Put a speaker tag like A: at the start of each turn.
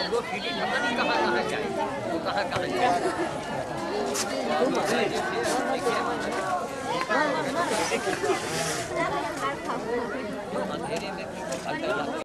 A: वो सीढ़ी पता नहीं कहाँ जाए, वो कहाँ जाए। अंधेरे में